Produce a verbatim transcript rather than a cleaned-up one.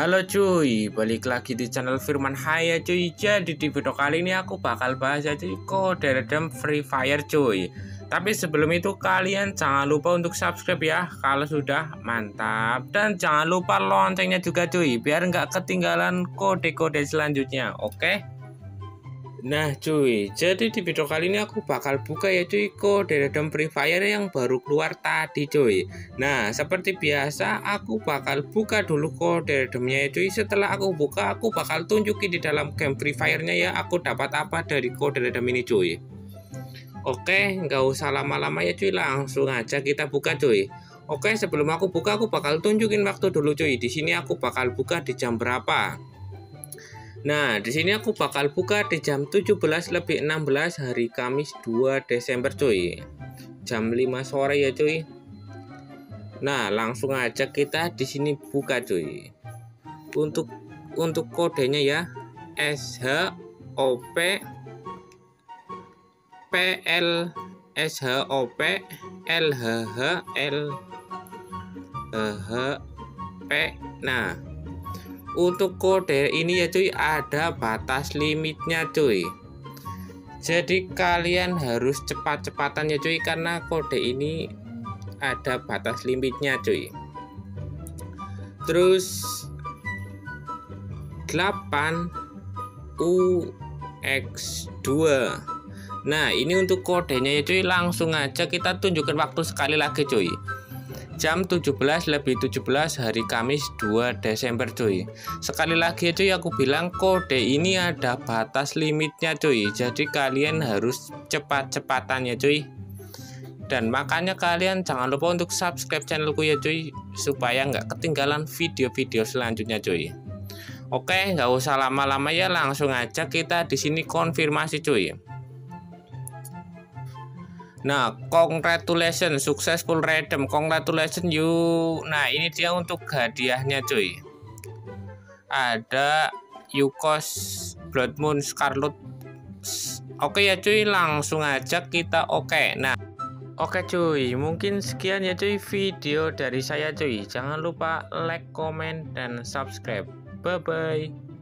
Halo cuy, balik lagi di channel Firman Haya cuy. Jadi di video kali ini aku bakal bahas ya cuy kode redem Free Fire cuy. Tapi sebelum itu kalian jangan lupa untuk subscribe ya kalau sudah mantap. Dan jangan lupa loncengnya juga cuy biar nggak ketinggalan kode-kode selanjutnya, oke? Nah cuy, jadi di video kali ini aku bakal buka ya cuy kode redem Free Fire yang baru keluar tadi cuy. Nah seperti biasa aku bakal buka dulu kode redemnya ya cuy. Setelah aku buka aku bakal tunjukin di dalam game Free Fire nya ya aku dapat apa dari kode redem ini cuy. Oke, nggak usah lama-lama ya cuy, langsung aja kita buka cuy. Oke, sebelum aku buka aku bakal tunjukin waktu dulu cuy. Di sini aku bakal buka di jam berapa. Nah, di sini aku bakal buka di jam tujuh belas lebih enam belas hari Kamis dua Desember cuy. Jam lima sore ya cuy. Nah, langsung aja kita di sini buka cuy. Untuk untuk kodenya ya S H O P P L S H O P L H H L H P. Nah, untuk kode ini ya cuy ada batas limitnya cuy. Jadi kalian harus cepat-cepatan ya cuy karena kode ini ada batas limitnya cuy. Terus delapan U X dua. Nah, ini untuk kodenya ya cuy, langsung aja kita tunjukkan waktu sekali lagi cuy. Jam tujuh belas lebih tujuh belas hari Kamis dua Desember cuy. Sekali lagi cuy aku bilang kode ini ada batas limitnya cuy. Jadi kalian harus cepat-cepatan ya cuy. Dan makanya kalian jangan lupa untuk subscribe channelku ya cuy supaya nggak ketinggalan video-video selanjutnya cuy. Oke, nggak usah lama-lama ya, langsung aja kita di sini konfirmasi cuy. Nah, congratulations, successful redeem, congratulations you. Nah, ini dia untuk hadiahnya cuy. Ada Yukos Blood Moon Scarlet. Oke ya cuy, langsung aja kita oke. Nah, oke cuy, mungkin sekian ya cuy video dari saya cuy. Jangan lupa like, comment, dan subscribe. Bye bye.